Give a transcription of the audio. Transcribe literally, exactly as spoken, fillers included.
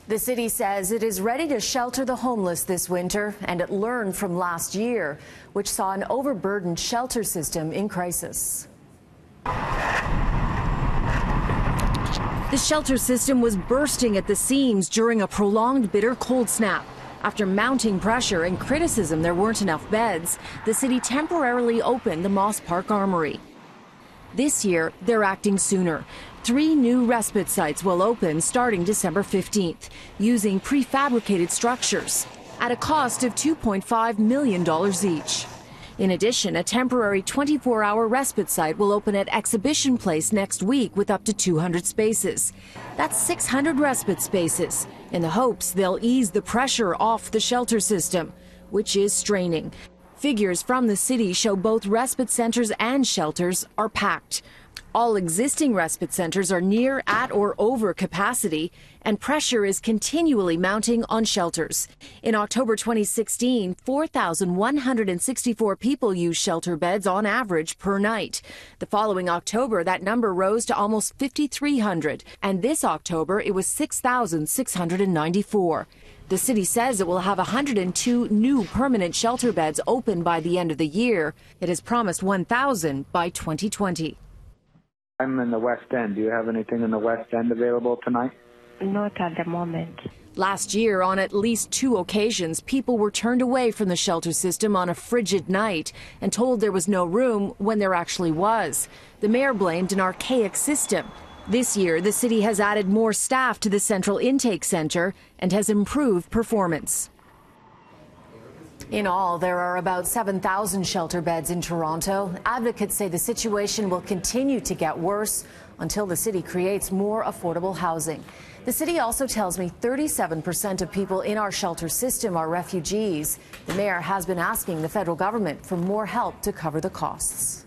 The city says it is ready to shelter the homeless this winter, and it learned from last year, which saw an overburdened shelter system in crisis. The shelter system was bursting at the seams during a prolonged bitter cold snap. After mounting pressure and criticism there weren't enough beds, the city temporarily opened the Moss Park Armory. This year, they're acting sooner. Three new respite sites will open starting December fifteenth, using prefabricated structures at a cost of two point five million dollars each. In addition, a temporary twenty-four hour respite site will open at Exhibition Place next week with up to two hundred spaces. That's six hundred respite spaces, in the hopes they'll ease the pressure off the shelter system, which is straining. Figures from the city show both respite centers and shelters are packed. All existing respite centers are near, at, or over capacity, and pressure is continually mounting on shelters. In October twenty sixteen, four thousand one hundred sixty-four people used shelter beds on average per night. The following October, that number rose to almost five thousand three hundred, and this October it was six thousand six hundred ninety-four. The city says it will have one hundred two new permanent shelter beds open by the end of the year. It has promised one thousand by twenty twenty. I'm in the West End. Do you have anything in the West End available tonight? Not at the moment. Last year, on at least two occasions, people were turned away from the shelter system on a frigid night and told there was no room when there actually was. The mayor blamed an archaic system. This year, the city has added more staff to the central intake center and has improved performance. In all, there are about seven thousand shelter beds in Toronto. Advocates say the situation will continue to get worse until the city creates more affordable housing. The city also tells me thirty-seven percent of people in our shelter system are refugees. The mayor has been asking the federal government for more help to cover the costs.